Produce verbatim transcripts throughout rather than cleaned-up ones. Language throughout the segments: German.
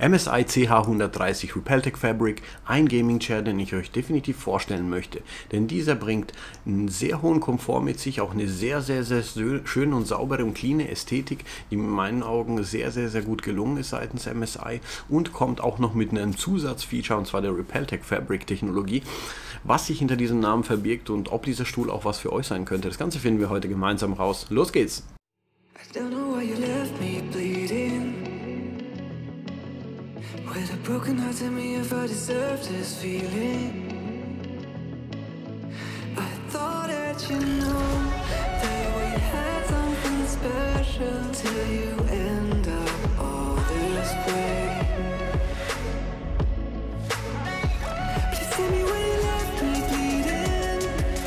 M S I C H hundertdreißig Repeltec Fabric, ein Gaming Chair, den ich euch definitiv vorstellen möchte. Denn dieser bringt einen sehr hohen Komfort mit sich, auch eine sehr, sehr, sehr schöne und saubere und cleane Ästhetik, die in meinen Augen sehr, sehr, sehr gut gelungen ist seitens M S I und kommt auch noch mit einem Zusatzfeature, und zwar der Repeltec Fabric Technologie, was sich hinter diesem Namen verbirgt und ob dieser Stuhl auch was für euch sein könnte. Das Ganze finden wir heute gemeinsam raus. Los geht's! I don't know why you left me bleeding with a broken heart. Tell me if I deserve this feeling. I thought that you know that we had something special till you end up all this way. Please tell me when you left me bleeding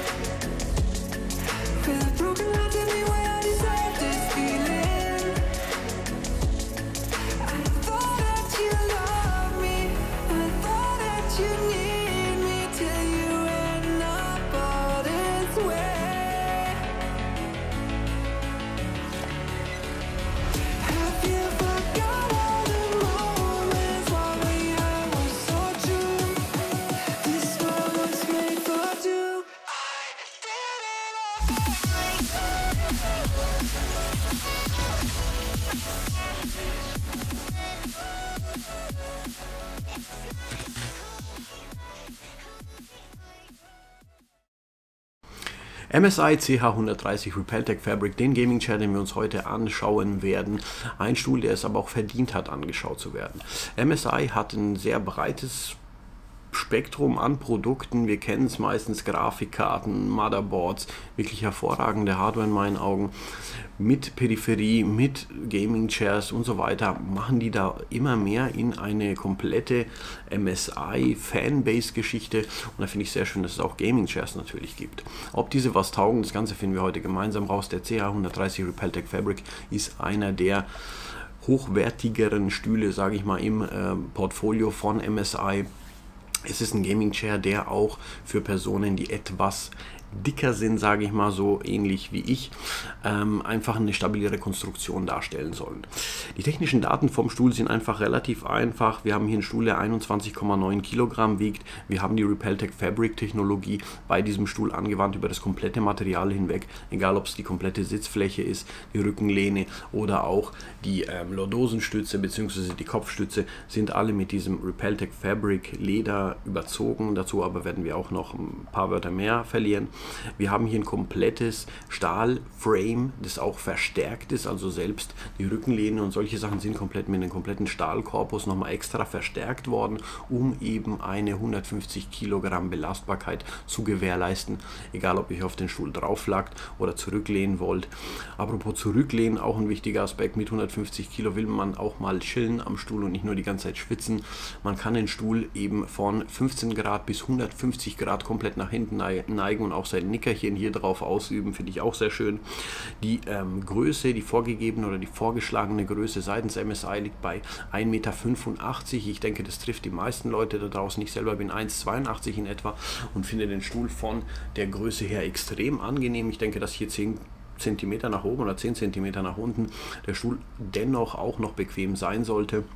with a broken heart. Tell me why I deserve this feeling. I thought that you loved me, I thought that you need me till you end up all this way. Have you forgot all the moments while we had was so true? This world was made for two. I did it all. M S I C H hundertdreißig Repeltec Fabric, den Gaming Chair, den wir uns heute anschauen werden. Ein Stuhl, der es aber auch verdient hat, angeschaut zu werden. M S I hat ein sehr breites Spektrum an Produkten. Wir kennen es meistens: Grafikkarten, Motherboards, wirklich hervorragende Hardware in meinen Augen. Mit Peripherie, mit Gaming Chairs und so weiter machen die da immer mehr in eine komplette M S I Fanbase Geschichte, und da finde ich sehr schön, dass es auch Gaming Chairs natürlich gibt. Ob diese was taugen, das Ganze finden wir heute gemeinsam raus. Der C H hundertdreißig Repeltec Fabric ist einer der hochwertigeren Stühle, sage ich mal, im äh, Portfolio von M S I. Es ist ein Gaming Chair, der auch für Personen, die etwas dicker sind, sage ich mal, so ähnlich wie ich, ähm, einfach eine stabilere Konstruktion darstellen sollen. Die technischen Daten vom Stuhl sind einfach relativ einfach. Wir haben hier einen Stuhl, der einundzwanzig Komma neun Kilogramm wiegt. Wir haben die Repeltec Fabric Technologie bei diesem Stuhl angewandt über das komplette Material hinweg, egal ob es die komplette Sitzfläche ist, die Rückenlehne oder auch die ähm, Lordosenstütze bzw. die Kopfstütze, sind alle mit diesem Repeltec Fabric Leder überzogen. Dazu aber werden wir auch noch ein paar Wörter mehr verlieren. Wir haben hier ein komplettes Stahlframe, das auch verstärkt ist, also selbst die Rückenlehne und solche Sachen sind komplett mit einem kompletten Stahlkorpus nochmal extra verstärkt worden, um eben eine hundertfünfzig Kilogramm Belastbarkeit zu gewährleisten, egal ob ihr auf den Stuhl drauf lagt oder zurücklehnen wollt. Apropos zurücklehnen, auch ein wichtiger Aspekt: Mit hundertfünfzig Kilo will man auch mal chillen am Stuhl und nicht nur die ganze Zeit schwitzen. Man kann den Stuhl eben von fünfzehn Grad bis hundertfünfzig Grad komplett nach hinten neigen und auch sein Nickerchen hier drauf ausüben, finde ich auch sehr schön. Die ähm, Größe, die vorgegebene oder die vorgeschlagene Größe seitens M S I liegt bei ein Meter fünfundachtzig. Ich denke, das trifft die meisten Leute da draußen. Ich selber bin eins Komma zweiundachtzig in etwa und finde den Stuhl von der Größe her extrem angenehm. Ich denke, dass hier zehn Zentimeter nach oben oder zehn Zentimeter nach unten der Stuhl dennoch auch noch bequem sein sollte.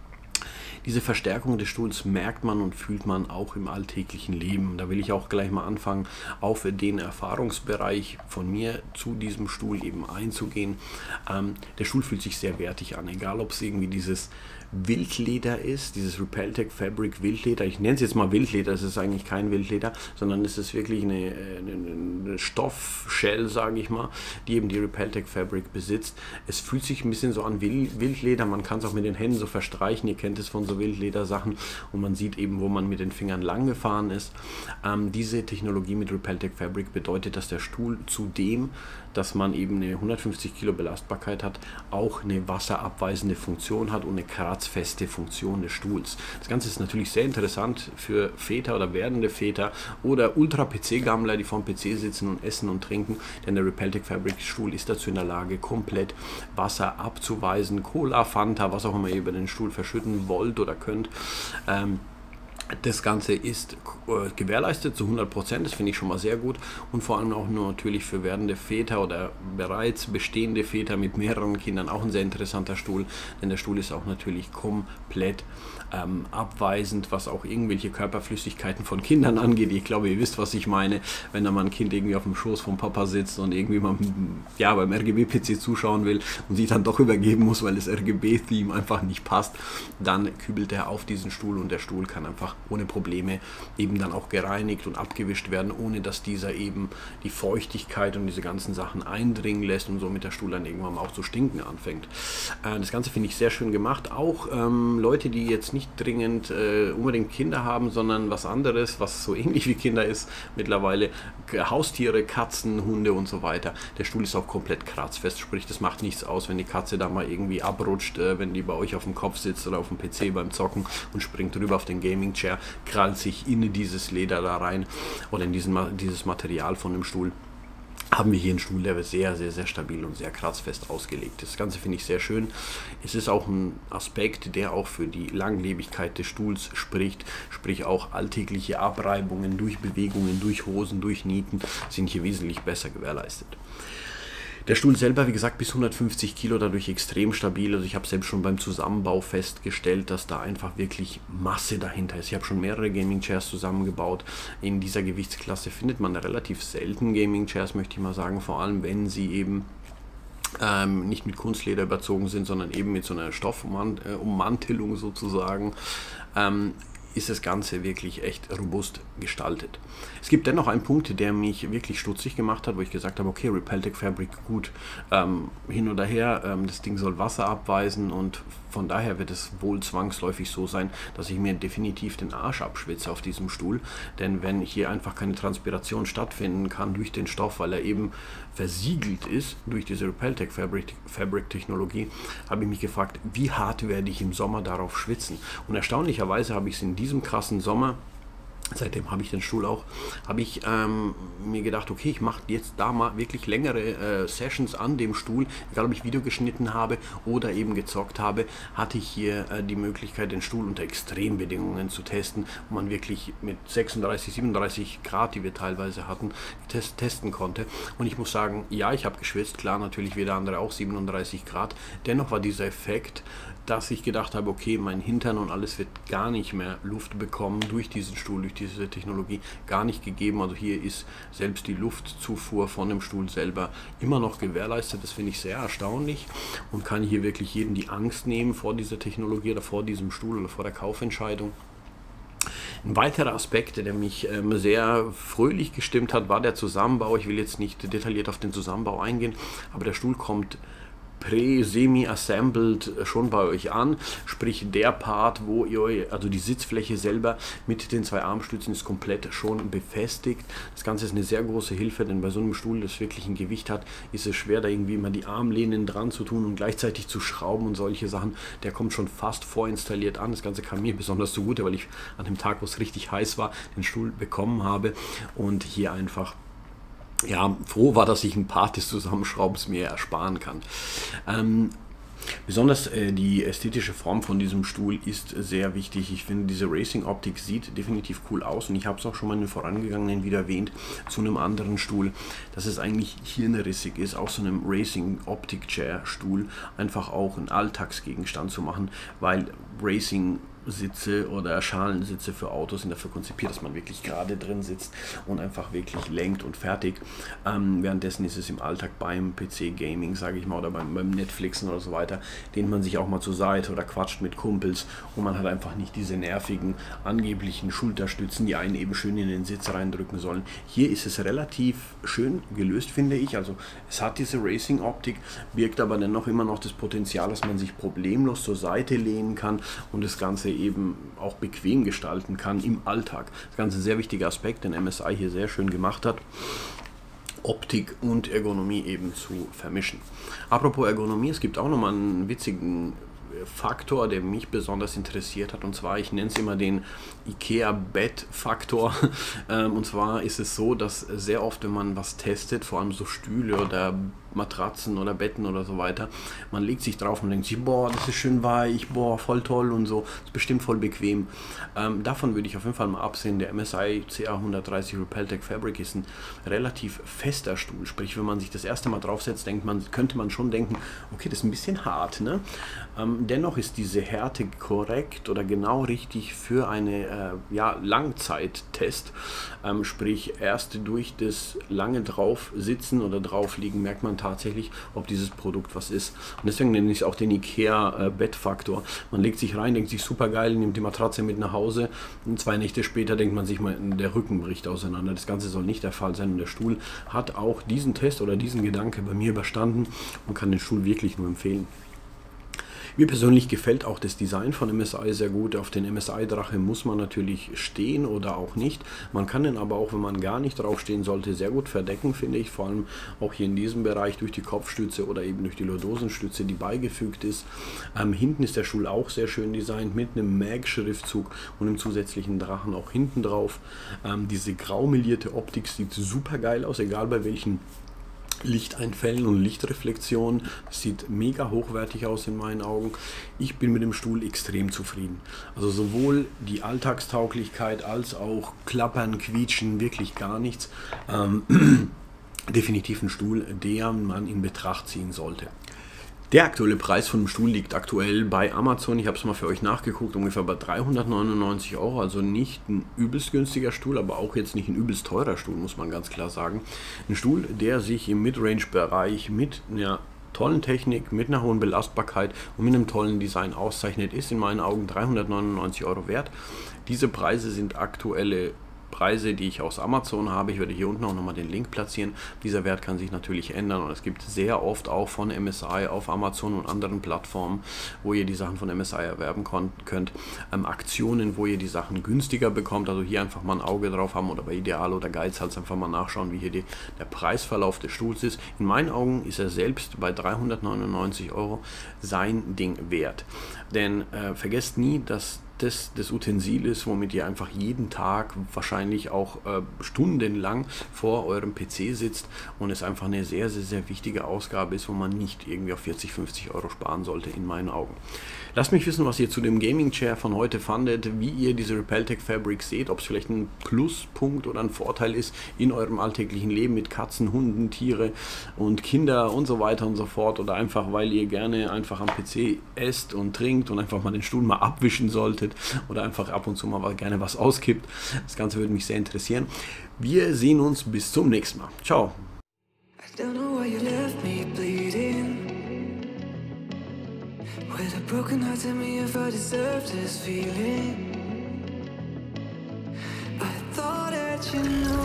Diese Verstärkung des Stuhls merkt man und fühlt man auch im alltäglichen Leben. Da will ich auch gleich mal anfangen, auf den Erfahrungsbereich von mir zu diesem Stuhl eben einzugehen. Ähm, der Stuhl fühlt sich sehr wertig an, egal ob es irgendwie dieses Wildleder ist, dieses Repeltec Fabric Wildleder. Ich nenne es jetzt mal Wildleder, es ist eigentlich kein Wildleder, sondern es ist wirklich eine, eine, eine Stoffshell, sage ich mal, die eben die Repeltec Fabric besitzt. Es fühlt sich ein bisschen so an wie Wildleder, man kann es auch mit den Händen so verstreichen, ihr kennt es von so Wildledersachen, und man sieht eben, wo man mit den Fingern lang gefahren ist. Ähm, diese Technologie mit Repeltec Fabric bedeutet, dass der Stuhl zudem, dass man eben eine hundertfünfzig Kilo Belastbarkeit hat, auch eine wasserabweisende Funktion hat und eine kratzfeste Funktion des Stuhls. Das Ganze ist natürlich sehr interessant für Väter oder werdende Väter oder Ultra-P C-Gammler, die vorm P C sitzen und essen und trinken, denn der Repeltec Fabric Stuhl ist dazu in der Lage, komplett Wasser abzuweisen, Cola, Fanta, was auch immer ihr über den Stuhl verschütten wollt oder könnt. Ähm, Das Ganze ist äh, gewährleistet zu hundert Prozent, das finde ich schon mal sehr gut und vor allem auch nur natürlich für werdende Väter oder bereits bestehende Väter mit mehreren Kindern auch ein sehr interessanter Stuhl, denn der Stuhl ist auch natürlich komplett ähm, abweisend, was auch irgendwelche Körperflüssigkeiten von Kindern angeht. Ich glaube, ihr wisst, was ich meine, wenn da mal ein Kind irgendwie auf dem Schoß vom Papa sitzt und irgendwie mal ja, beim R G B-P C zuschauen will und sich dann doch übergeben muss, weil das R G B-Theme einfach nicht passt, dann kübelt er auf diesen Stuhl und der Stuhl kann einfach ohne Probleme eben dann auch gereinigt und abgewischt werden, ohne dass dieser eben die Feuchtigkeit und diese ganzen Sachen eindringen lässt und somit der Stuhl dann irgendwann auch zu stinken anfängt. Äh, das Ganze finde ich sehr schön gemacht. Auch ähm, Leute, die jetzt nicht dringend äh, unbedingt Kinder haben, sondern was anderes, was so ähnlich wie Kinder ist, mittlerweile Haustiere, Katzen, Hunde und so weiter. Der Stuhl ist auch komplett kratzfest, sprich das macht nichts aus, wenn die Katze da mal irgendwie abrutscht, äh, wenn die bei euch auf dem Kopf sitzt oder auf dem P C beim Zocken und springt rüber auf den Gaming Chair, krallt sich in dieses Leder da rein oder in diesen, dieses Material von dem Stuhl. Haben wir hier einen Stuhl, der sehr, sehr, sehr stabil und sehr kratzfest ausgelegt ist. Das Ganze finde ich sehr schön. Es ist auch ein Aspekt, der auch für die Langlebigkeit des Stuhls spricht, sprich auch alltägliche Abreibungen durch Bewegungen, durch Hosen, durch Nieten sind hier wesentlich besser gewährleistet. Der Stuhl selber, wie gesagt, bis hundertfünfzig Kilo, dadurch extrem stabil. Also ich habe selbst schon beim Zusammenbau festgestellt, dass da einfach wirklich Masse dahinter ist. Ich habe schon mehrere Gaming Chairs zusammengebaut. In dieser Gewichtsklasse findet man relativ selten Gaming Chairs, möchte ich mal sagen, vor allem wenn sie eben ähm, nicht mit Kunstleder überzogen sind, sondern eben mit so einer Stoffummantelung sozusagen. Ähm, ist das Ganze wirklich echt robust gestaltet. Es gibt dennoch einen Punkt, der mich wirklich stutzig gemacht hat, wo ich gesagt habe, okay, Repeltec Fabric, gut, ähm, hin oder her, ähm, das Ding soll Wasser abweisen und von daher wird es wohl zwangsläufig so sein, dass ich mir definitiv den Arsch abschwitze auf diesem Stuhl, denn wenn hier einfach keine Transpiration stattfinden kann durch den Stoff, weil er eben versiegelt ist durch diese Repeltec Fabric, Fabric Technologie, habe ich mich gefragt, wie hart werde ich im Sommer darauf schwitzen? Und erstaunlicherweise habe ich es in diesem krassen Sommer, seitdem habe ich den Stuhl auch, habe ich ähm, mir gedacht, okay, ich mache jetzt da mal wirklich längere äh, Sessions an dem Stuhl, egal ob ich Video geschnitten habe oder eben gezockt habe, hatte ich hier äh, die Möglichkeit, den Stuhl unter Extrembedingungen zu testen, wo man wirklich mit sechsunddreißig, siebenunddreißig Grad, die wir teilweise hatten, test testen konnte. Und ich muss sagen, ja, ich habe geschwitzt, klar, natürlich wie der andere auch siebenunddreißig Grad, dennoch war dieser Effekt, dass ich gedacht habe, okay, mein Hintern und alles wird gar nicht mehr Luft bekommen durch diesen Stuhl, durch diese Technologie gar nicht gegeben. Also hier ist selbst die Luftzufuhr von dem Stuhl selber immer noch gewährleistet. Das finde ich sehr erstaunlich und kann hier wirklich jedem die Angst nehmen vor dieser Technologie oder vor diesem Stuhl oder vor der Kaufentscheidung. Ein weiterer Aspekt, der mich ähm, sehr fröhlich gestimmt hat, war der Zusammenbau. Ich will jetzt nicht detailliert auf den Zusammenbau eingehen, aber der Stuhl kommt pre-semi-assembled schon bei euch an, sprich der Part, wo ihr, also die Sitzfläche selber mit den zwei Armstützen ist komplett schon befestigt. Das Ganze ist eine sehr große Hilfe, denn bei so einem Stuhl, das wirklich ein Gewicht hat, ist es schwer, da irgendwie immer die Armlehnen dran zu tun und gleichzeitig zu schrauben und solche Sachen. Der kommt schon fast vorinstalliert an. Das Ganze kam mir besonders zugute, weil ich an dem Tag, wo es richtig heiß war, den Stuhl bekommen habe und hier einfach ja, froh war, dass ich ein Part des Zusammenschraubens mir ersparen kann. Ähm, besonders äh, die ästhetische Form von diesem Stuhl ist sehr wichtig. Ich finde, diese Racing-Optik sieht definitiv cool aus und ich habe es auch schon mal in den vorangegangenen wieder erwähnt, zu einem anderen Stuhl, dass es eigentlich hirnrissig ist, auch so einem Racing-Optik-Chair-Stuhl einfach auch einen Alltagsgegenstand zu machen, weil Racing Sitze oder Schalensitze für Autos sind dafür konzipiert, dass man wirklich gerade drin sitzt und einfach wirklich lenkt und fertig. Ähm, währenddessen ist es im Alltag beim P C-Gaming, sage ich mal, oder beim, beim Netflixen oder so weiter, dehnt man sich auch mal zur Seite oder quatscht mit Kumpels und man hat einfach nicht diese nervigen, angeblichen Schulterstützen, die einen eben schön in den Sitz reindrücken sollen. Hier ist es relativ schön gelöst, finde ich. Also es hat diese Racing-Optik, birgt aber dennoch immer noch das Potenzial, dass man sich problemlos zur Seite lehnen kann und das Ganze eben auch bequem gestalten kann im Alltag. Das Ganze ein sehr wichtiger Aspekt, den M S I hier sehr schön gemacht hat, Optik und Ergonomie eben zu vermischen. Apropos Ergonomie, es gibt auch nochmal einen witzigen Faktor, der mich besonders interessiert hat, und zwar, ich nenne es immer den IKEA-Bett-Faktor. Und zwar ist es so, dass sehr oft, wenn man was testet, vor allem so Stühle oder Matratzen oder Betten oder so weiter. Man legt sich drauf und denkt sich, boah, das ist schön weich, boah, voll toll und so, ist bestimmt voll bequem. Ähm, davon würde ich auf jeden Fall mal absehen. Der M S I C A hundertdreißig Repeltec Fabric ist ein relativ fester Stuhl, sprich, wenn man sich das erste Mal draufsetzt, denkt man, könnte man schon denken, okay, das ist ein bisschen hart, ne? Ähm, dennoch ist diese Härte korrekt oder genau richtig für eine äh, ja, Langzeittest, ähm, sprich, erst durch das lange drauf sitzen oder drauf liegen merkt man tatsächlich, ob dieses Produkt was ist. Und deswegen nenne ich es auch den IKEA äh, Bettfaktor. Man legt sich rein, denkt sich super geil, nimmt die Matratze mit nach Hause und zwei Nächte später denkt man sich mal, der Rücken bricht auseinander. Das Ganze soll nicht der Fall sein und der Stuhl hat auch diesen Test oder diesen Gedanke bei mir überstanden und kann den Stuhl wirklich nur empfehlen. Mir persönlich gefällt auch das Design von M S I sehr gut. Auf den M S I-Drache muss man natürlich stehen oder auch nicht. Man kann den aber auch, wenn man gar nicht draufstehen sollte, sehr gut verdecken, finde ich. Vor allem auch hier in diesem Bereich durch die Kopfstütze oder eben durch die Lordosenstütze, die beigefügt ist. Ähm, hinten ist der Stuhl auch sehr schön designt mit einem Mag-Schriftzug und einem zusätzlichen Drachen auch hinten drauf. Ähm, diese graumelierte Optik sieht super geil aus, egal bei welchen Lichteinfällen und Lichtreflexionen. Das sieht mega hochwertig aus in meinen Augen. Ich bin mit dem Stuhl extrem zufrieden. Also sowohl die Alltagstauglichkeit als auch Klappern, Quietschen, wirklich gar nichts. Ähm, definitiv ein Stuhl, den man in Betracht ziehen sollte. Der aktuelle Preis von dem Stuhl liegt aktuell bei Amazon, ich habe es mal für euch nachgeguckt, ungefähr bei dreihundertneunundneunzig Euro, also nicht ein übelst günstiger Stuhl, aber auch jetzt nicht ein übelst teurer Stuhl, muss man ganz klar sagen. Ein Stuhl, der sich im Midrange-Bereich mit einer tollen Technik, mit einer hohen Belastbarkeit und mit einem tollen Design auszeichnet, ist in meinen Augen dreihundertneunundneunzig Euro wert. Diese Preise sind aktuelle Preise, die ich aus Amazon habe. Ich werde hier unten auch nochmal den Link platzieren. Dieser Wert kann sich natürlich ändern und es gibt sehr oft auch von M S I auf Amazon und anderen Plattformen, wo ihr die Sachen von M S I erwerben könnt, ähm, Aktionen, wo ihr die Sachen günstiger bekommt. Also hier einfach mal ein Auge drauf haben oder bei Ideal oder Geizhals einfach mal nachschauen, wie hier die, der Preisverlauf des Stuhls ist. In meinen Augen ist er selbst bei dreihundertneunundneunzig Euro sein Ding wert. Denn äh, vergesst nie, dass das, das Utensil ist, womit ihr einfach jeden Tag wahrscheinlich auch äh, stundenlang vor eurem P C sitzt und es einfach eine sehr, sehr, sehr wichtige Ausgabe ist, wo man nicht irgendwie auf vierzig, fünfzig Euro sparen sollte, in meinen Augen. Lasst mich wissen, was ihr zu dem Gaming Chair von heute fandet, wie ihr diese Repeltec Fabric seht, ob es vielleicht ein Pluspunkt oder ein Vorteil ist in eurem alltäglichen Leben mit Katzen, Hunden, Tiere und Kinder und so weiter und so fort oder einfach, weil ihr gerne einfach am P C esst und trinkt und einfach mal den Stuhl mal abwischen solltet oder einfach ab und zu mal gerne was auskippt. Das Ganze würde mich sehr interessieren. Wir sehen uns bis zum nächsten Mal. Ciao. I don't know why you left me bleeding. With a broken heart, tell me if I deserve this feeling. I thought that you knew